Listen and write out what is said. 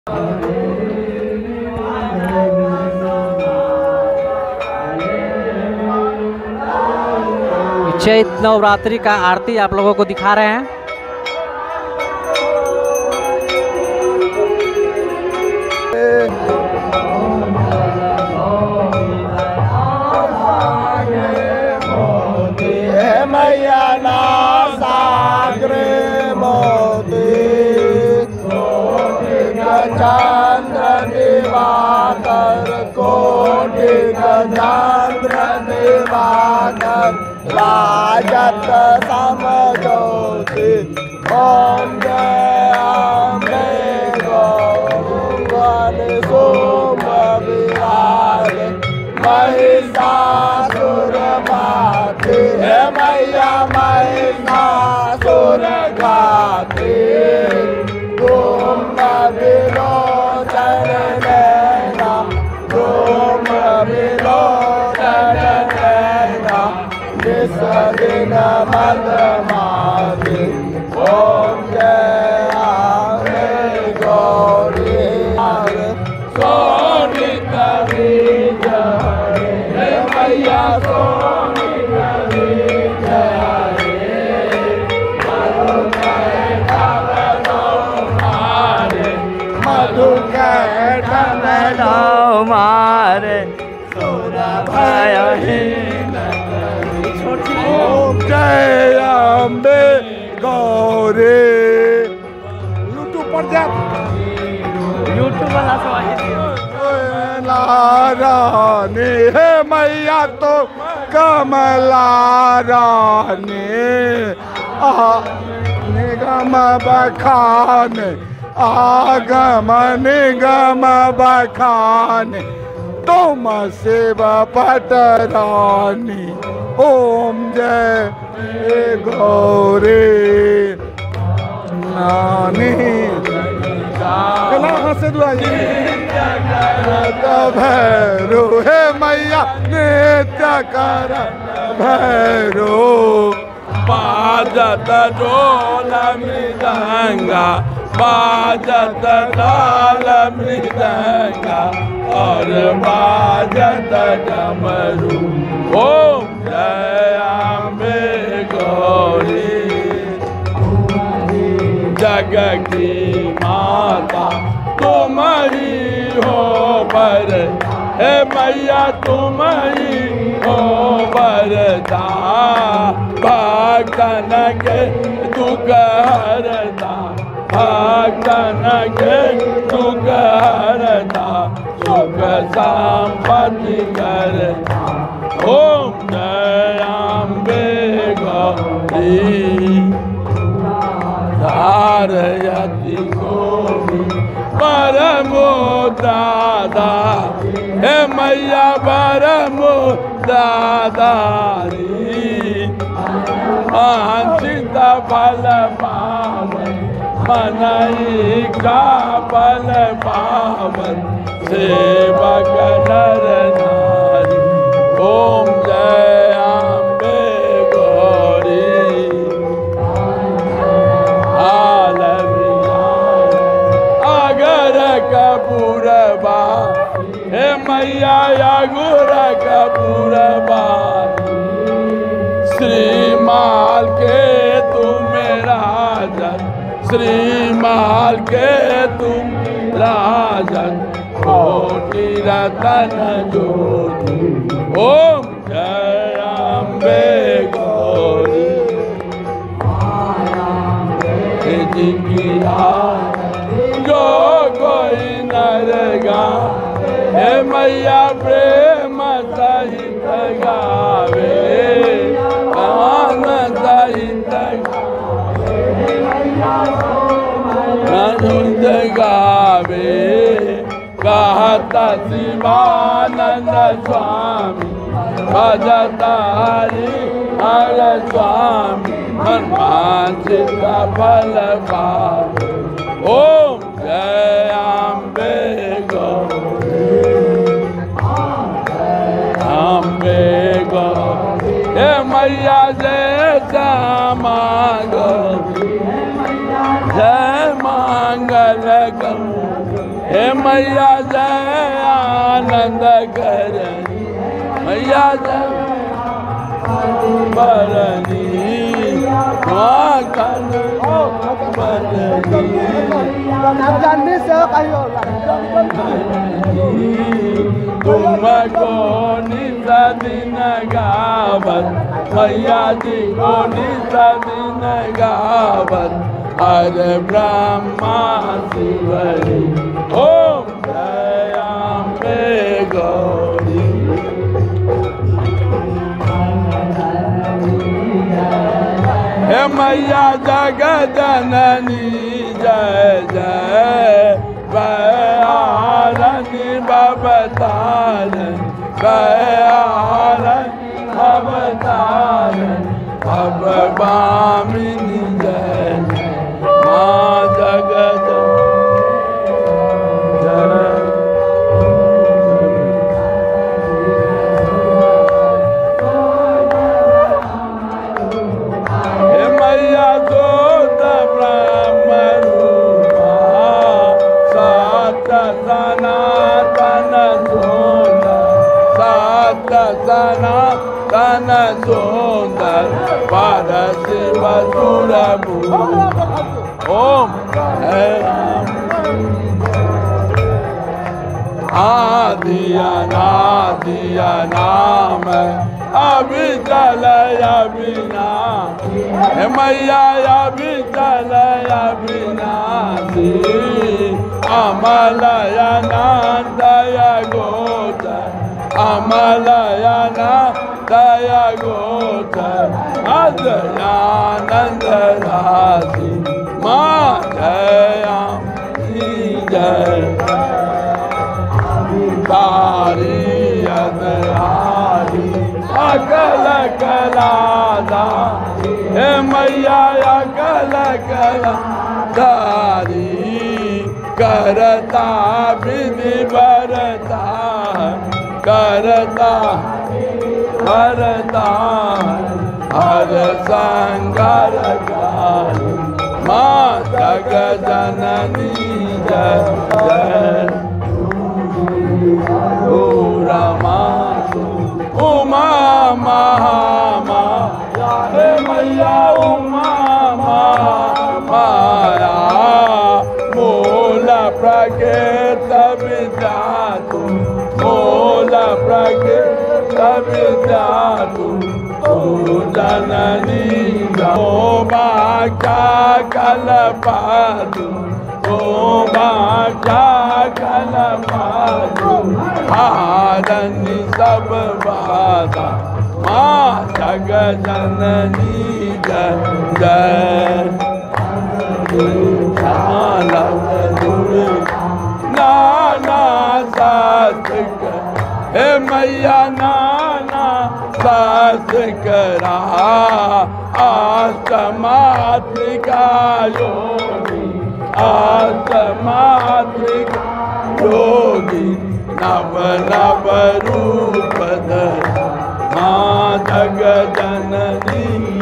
चैत नवरात्रि का आरती आप लोगों को दिखा रहे हैं। मैया ना सागरे मोती चंद्र दिवाकर कोटि चंद्र दिवाकर राजत समज्योति ओम जय अम्बे गौवन सोम विराज महिषासुर माते मैया महिषासुर घाते तुम विलोचन नैना तुम विलोचन नैना जिस दिन मदमाती ओम जय अम्बे गौरी सोनी कवि जय मैया सोनी कवि जय मधु कैटन मारे सुर भयहीन ओम जय अम्बे गौरी। यूट्यूब पर जा, यूट्यूब वाला रानी है मैया तो कमला रानी निगम बखान आगम निगम बखान तुम शिव पटरानी ओम जय गौरी नानी से भैरो हे मैया नित्य कर भैरो बाजत ढोल मृदंगा बाजत ताल मृदंगा और बाजत डमरू ओम जय अम्बे गौरी जग की माता तुम्हारी हो बर हे मैया तुम्हारी हो बरदा भक्तन के दुख हरता भक्तन के दुख हरता सुख संपत्ति करता ओम जय अम्बे गौरी धारयति गोरी परमो दादा हे मैया परमो दादारी वांछित फल पावन मनई का फल पावन सेवक नर नारी ओम जय अम्बे गौरी आगर कपूरबा हे मैया आगर कपूरबा श्रीमाल के तुम राजन श्रीमाल के तुम राजन कोटि रतन ज्योति ओम जय अम्बे गौरी जिनकी जो कोई नरगा हे मैया प्रेम सहित गावे कान सहित नंद गावे कहता शिवानंद स्वामी भजता हरि हर स्वामी मनवांछित फल पावे ओम जय अम्बे गौरी अम्बे गौरी हे मैया जय मांगो जय मांगल गौरी हे मैया जय आनंद करनी मैया जय बरनी तुमको निसा दिन गावत मैया जी को निसा दिन गावत हरे ब्रह्मा शिवरी ओम जयाम्बे गौरी हे मैया जगत जननी जय जय बयारनी बबतारन बयारनी बबतारन अब बामिनी जय माँ जगत सनातन सुंदर परशिव सुरभु ओम आदिया नादिया नाम अभी चल अभिना मैया अभी चल अभिनाशी अमलयना दया गोचर अमलयना दया गोचर अदयानंद राशि माँ जया जय तारी अदयारी अकल कलादा हे मैया अकल कला दारी करता विधि बरता करता हरता हर संगर काली माँ जग जननी जय जय रमा उमा महामाया हे मैया उमा महामाया मूल प्रकृत विद्यातु मूल प्रकृत विद्यातु जननी गो बाचा कलपादु गो बाचा कलपादु हारनी सब बाधा माँ जग जननी जय जय नाना शास्त्र हे मैया नाना शास्त्र करा अष्टमात्रिका योगी अष्टमात्रिका योगी नव नव रूप धर माँ जग जननी